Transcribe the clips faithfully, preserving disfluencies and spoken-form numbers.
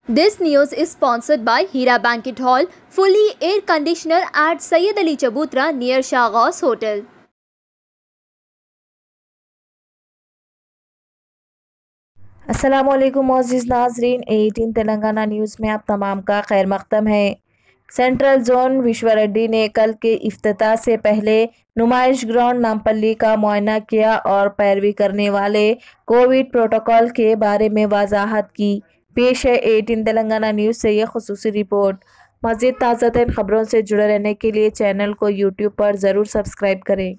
This news is sponsored by Hira Banquet Hall, fully air conditioner at Sayyid Ali Chabutra near Shahghaus Hotel. अस्सलामुअलैकुम मोअज़्ज़िज़ नाज़रीन, अठारह Telangana news में आप तमाम का खैर मक़दम है। सेंट्रल जोन विश्वा रेड्डी ने कल के इफ्तिताह से पहले नुमाइश ग्राउंड नामपल्ली का मुआयना किया और पैरवी करने वाले कोविड प्रोटोकॉल के बारे में वजाहत की। पेश है अठारह तेलंगाना न्यूज़ से यह खुसूसी रिपोर्ट। मज़ीद ताज़ा तरीन खबरों से जुड़े रहने के लिए चैनल को यूट्यूब पर ज़रूर सब्सक्राइब करें।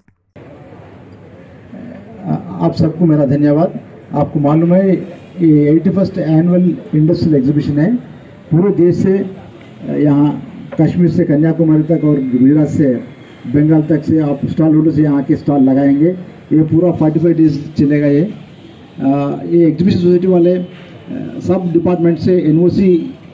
आप सबको मेरा धन्यवाद। आपको मालूम है ये eighty first annual industrial exhibition है। पूरे देश से यहाँ कश्मीर से कन्याकुमारी तक और गुजरात से बंगाल तक से आप स्टॉल होल्डर से यहाँ के स्टॉल लगाएंगे। ये पूरा फोर्टी फाइव डेज चलेगा। ये आ, ये एग्जीबिशन सोसाइटी वाले आ, सब डिपार्टमेंट से एनओसी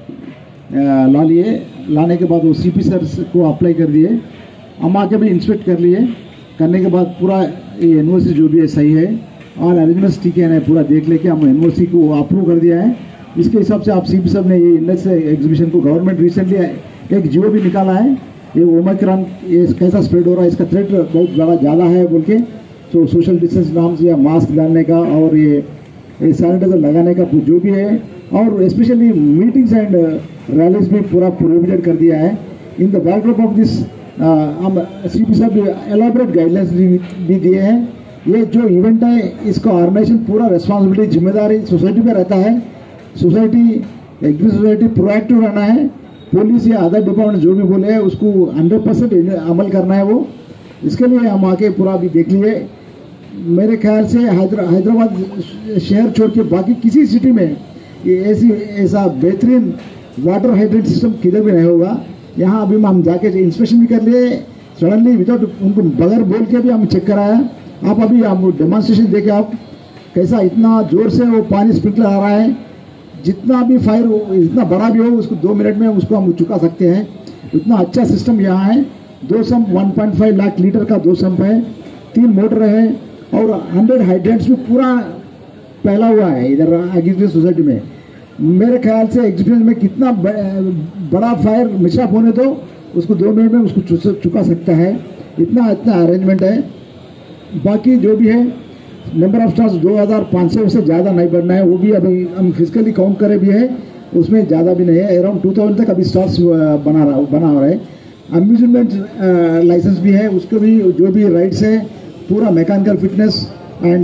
ला लिए। लाने के बाद वो सीपी सर को अप्लाई कर दिए। हम आके भी इंस्पेक्ट कर लिए। करने के बाद पूरा ये एनओसी जो भी है सही है और अरेंजमेंट्स ठीक है, पूरा देख लेके हम एनओसी को अप्रूव कर दिया है। इसके हिसाब से आप सीपी साहब ने ये इंडस्ट्रियल एग्जीबिशन को गवर्नमेंट रिसेंटली एक जियो भी निकाला है। ये ओमिक्रॉन ये कैसा स्प्रेड हो रहा है, इसका थ्रेट बहुत ज़्यादा ज़्यादा है बोल के, तो सोशल डिस्टेंस नाम से या मास्क डालने का और ये सैनिटाइजर लगाने का जो भी है, और स्पेशली मीटिंग्स एंड रैलीज भी पूरा प्रोहिबिटेड कर दिया है। In the backdrop of this हम सीपी साहब एलाबोरेट गाइडलाइंस भी दिए हैं। ये जो इवेंट है इसका ऑर्गेनाइजेशन पूरा रिस्पॉन्सिबिलिटी जिम्मेदारी सोसाइटी पे रहता है। सोसाइटी एग्जीबिशन सोसाइटी प्रोएक्टिव रहना है। पुलिस या अदर डिपार्टमेंट जो भी बोले हैं उसको हंड्रेड परसेंट अमल करना है। वो इसके लिए हम आके पूरा भी देख लिए। मेरे ख्याल से हैदराबाद शहर छोड़ के बाकी किसी सिटी में ये ऐसी ऐसा बेहतरीन वाटर हाइड्रेंट सिस्टम किधर भी नहीं होगा। यहाँ अभी हम जाके इंस्पेक्शन भी कर लिए सडनली विदाउट उनको बगैर बोल के भी हम चेक कराया। आप अभी आप डेमोन्स्ट्रेशन देखे आप कैसा इतना जोर से वो पानी स्प्रिंकलर आ रहा है। जितना भी फायर इतना बड़ा भी हो उसको दो मिनट में उसको हम चुका सकते हैं। इतना अच्छा सिस्टम यहाँ है। दो sump one point five lakh litre का दो सम्प है, तीन मोटर है और हंड्रेड हाइड्रेंट्स भी पूरा फैला हुआ है इधर एग्जीबिशन सोसाइटी में। मेरे ख्याल से एग्जीबिशन में कितना बड़ा फायर मिसअप होने दो उसको दो मिनट में उसको चुका सकता है। इतना इतना अरेंजमेंट है। बाकी जो भी है नंबर ऑफ स्टॉल्स दो हज़ार पाँच सौ से ज़्यादा नहीं बढ़ना है। वो भी अभी हम फिजिकली काउंट करे भी है, उसमें ज़्यादा भी नहीं है। अराउंड टू थाउजेंड तक अभी स्टॉल्स बना रहा बना हो रहा है। अम्यूजमेंट लाइसेंस भी है, उसको भी जो भी राइट्स है पूरा mechanical fitness and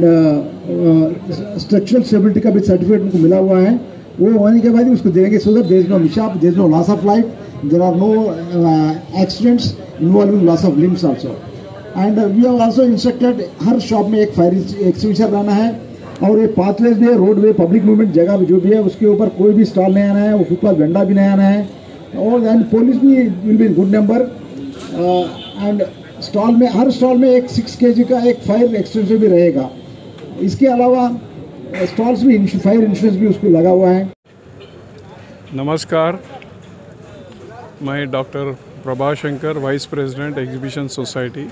structural stability का भी सर्टिफिकेट उनको मिला हुआ है। वो होने के बाद ही उसको देंगे so that there is no mishap, there is no loss of life, there are no accidents involving loss of limbs also. And we have also instructed हर शॉप में एक फायर एक्सटिंग्विशर रहना है। और ये पाथवेज भी है, रोड वे public movement जगह जो भी है उसके ऊपर कोई भी स्टॉल नहीं आना है, वो फुटपाथ झंडा भी नहीं आना है। और एंड पुलिस भी will be good number. And stall में हर स्टॉल में एक सिक्स के जी का एक फायर एक्सटिंग्विशर भी रहेगा। इसके अलावा स्टॉल्स भी फायर इंश्योरेंस भी उसको लगा हुआ है। नमस्कार, मैं doctor Prabhashankar, vice president exhibition society.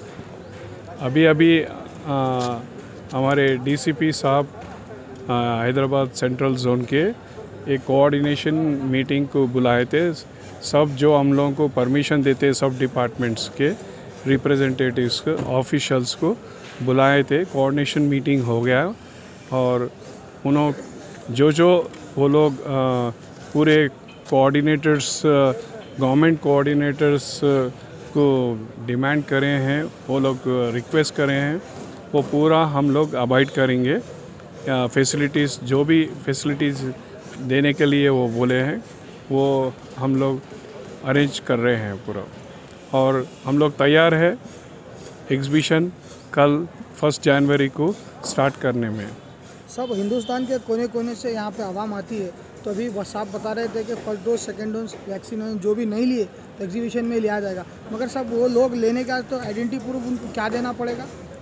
अभी अभी आ, हमारे डीसीपी साहब हैदराबाद सेंट्रल जोन के एक कोऑर्डिनेशन मीटिंग को बुलाए थे। सब जो हम लोगों को परमिशन देते सब डिपार्टमेंट्स के रिप्रेजेंटेटिव्स को ऑफिशियल्स को बुलाए थे। कोऑर्डिनेशन मीटिंग हो गया और उन्होंने जो जो वो लोग आ, पूरे कोऑर्डिनेटर्स गवर्नमेंट कोऑर्डिनेटर्स को डिमांड करे हैं, वो लोग रिक्वेस्ट करे हैं, वो पूरा हम लोग अवॉइड करेंगे। फैसिलिटीज़ जो भी फैसिलिटीज़ देने के लिए वो बोले हैं वो हम लोग अरेंज कर रहे हैं पूरा। और हम लोग तैयार है एग्जीबिशन कल फर्स्ट जनवरी को स्टार्ट करने में। सब हिंदुस्तान के कोने कोने से यहाँ पे आवाम आती है। तो अभी साहब बता रहे थे कि first dose second dose vaccine जो भी नहीं लिए तो एग्जीबिशन में लिया जाएगा, मगर सब वो लोग लेने का तो आइडेंटिटी प्रूफ उनको क्या देना पड़ेगा?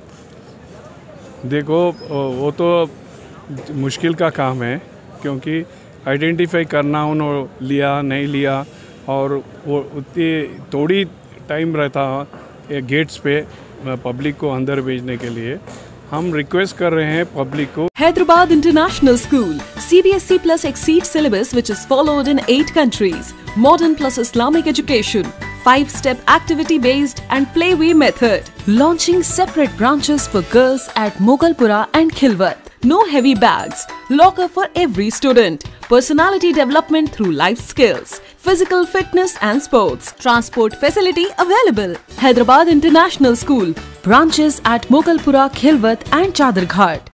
देखो वो तो मुश्किल का काम है क्योंकि आइडेंटिफाई करना उन्होंने लिया नहीं लिया, और वो उतनी थोड़ी टाइम रहता है गेट्स पे पब्लिक को अंदर भेजने के लिए। हम रिक्वेस्ट कर रहे हैं पब्लिक को। Hyderabad International School, C B S E plus Exceed syllabus which is followed in eight countries, modern plus Islamic education, five-step activity-based and playway method. Launching separate branches for girls at Mogalpura and Khilwat. No heavy bags, locker for every student, personality development through life skills, physical fitness and sports, transport facility available. Hyderabad International School, branches at Mogalpura, Khilwat and Chadarghat.